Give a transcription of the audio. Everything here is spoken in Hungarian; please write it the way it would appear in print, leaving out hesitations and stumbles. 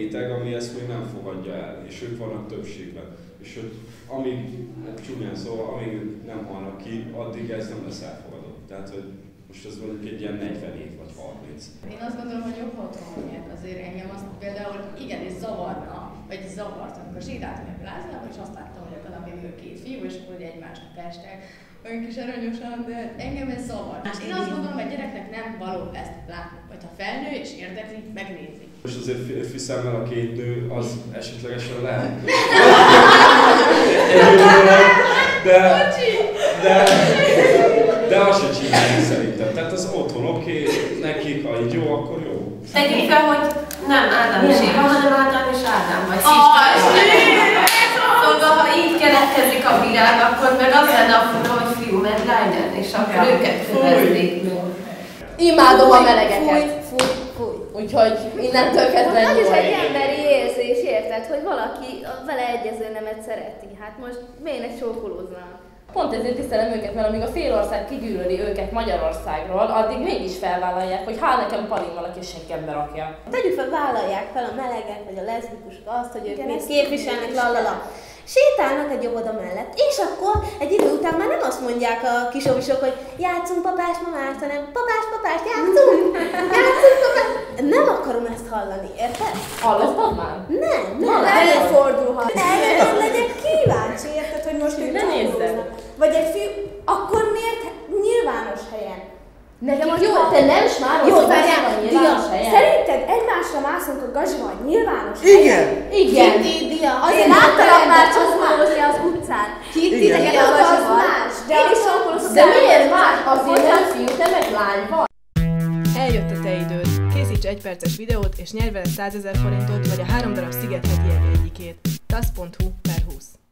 réteg, ami ezt még nem fogadja el, és ők vannak többségben. És hogy amíg, csúnyán szóval, amíg nem halnak ki, addig ez nem lesz elfogadott. Tehát, hogy most ez mondjuk egy ilyen 40 év vagy 30. Én azt gondolom, hogy jobb autonomiát azért engem azt például igenis zavarna, vagy zavart, amikor sétáltam egy plázában, és azt láttam, hogy a kanapén ül két fiú, és akkor egymásnak estek, olyan kis aranyosan, de engem ez zavar. Én azt gondolom, hogy a gyereknek nem való ezt látni, vagy ha felnő és érdekli, megnézni. Most azért férfi szemmel a két nő, az esetlegesen lehet. De azt se csinálják szerintem. Tehát az otthon oké, nekik, ha így jó, akkor jó. Tegyük fel, hogy nem Ádám és Éva, hanem Ádám és Ádám vagy Szóval, ha így keletkezik a világ, akkor meg az lenne a fura, hogy fiú meg lány, és akkor őket köveznék. Imádom a melegeket. Fúj. Úgyhogy innentől kezdve az is egy emberi érzés, érted, hogy valaki a vele egyező nemet szereti. Hát most miért ne csókolóznak? Pont ezért tisztelem őket, mert amíg a félország kigyűlöli őket Magyarországról, addig mégis felvállalják, hogy nekem Palin valaki seggembbe rakja. Tegyük fel, vállalják fel a melegek vagy a leszbikusok azt, hogy ők még képviselnek, lalala. Sétálnak egy óvoda mellett, és akkor egy idő után már nem azt mondják a kisovisok, hogy játszunk papás mamát, hanem papás, játszunk! Játszunk papás! Nem akarom ezt hallani, érted? Hallottad már? Nem. Előfordulhat. Nem legyek kíváncsi, érted, hogy most ők csókolóznak. Vagy egy fiú, akkor miért nyilvános helyen? Nekem jó, te nem smáros, jó, várjál, szerinted egymásra mászunk a gazival nyilvános helyen? Igen. Dia. Azért láttalak már csókolózni az utcán. Titeket a gazival. Én is csókolózom. De miért más? Azért nem fiú, te meg lány vagy. Eljött a te időd. Készíts 1 perces videót és nyerj vele 100 000 forintot vagy a 3 darab Sziget heti egyikét. tasz.hu/20